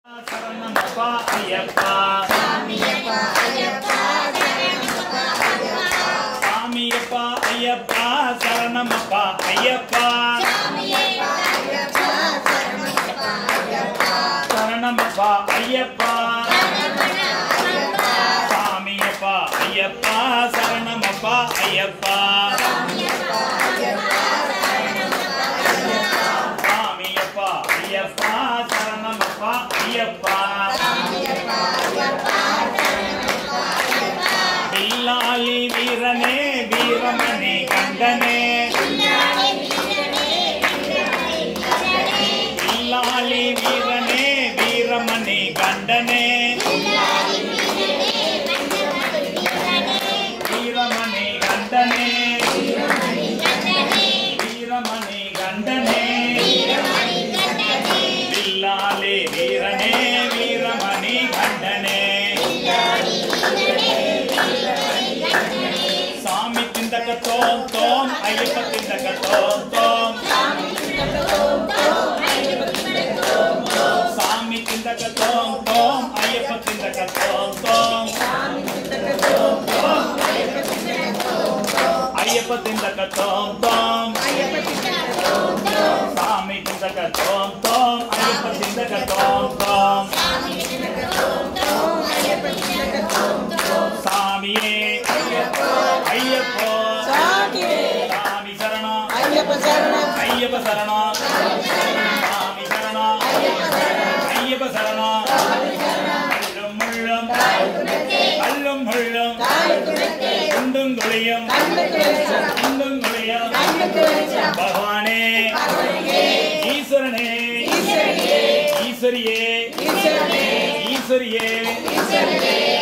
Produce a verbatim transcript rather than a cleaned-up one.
சரணமப்பா ஐயப்பா சாமியப்பா ஐயப்பா சாமியப்பா ஐயப்பா சரணமப்பா ஐயப்பா சரணமப்பா ஐயப்பா சாமியப்பா ஐயப்பா சரணமப்பா ஐயப்பா சாமியப்பா ஐயப்பா சரணமப்பா ஐயப்பா வில்லாளி வீரனே வீரமணி கண்டனே வில்லாளி வீரனே வீரமணி கண்டனே வீரமணி கண்டனே வீரமணி கண்டனே வில்லாளி வீரனே வீரமணி கண்டனே சாமி திண்டக தோம் தோம் ஐயப்ப திண்டக தோம் தோம் சாமி திண்டக தோம் தோம் ஐயப்ப திண்டக தோம் தோம் ஐயப்ப திண்டக தோம் தோம் சாமி திண்டக தோம் தோம் ஐயப்ப திண்டக தோம் தோம் சாமியே ஐயப்போ சாமி சரணம் ஐயப்ப சரணம் ஐயப்ப சரணம் சாமி சரணம் ஐயப்ப சரணம் அல்லும் முள்ளும் அல்லும் முள்ளும் குண்டும் குழியும் குண்டும் குழியும் பகவானே ஈஸ்வரனே ஈஸ்வரியே ஈஸ்வரியே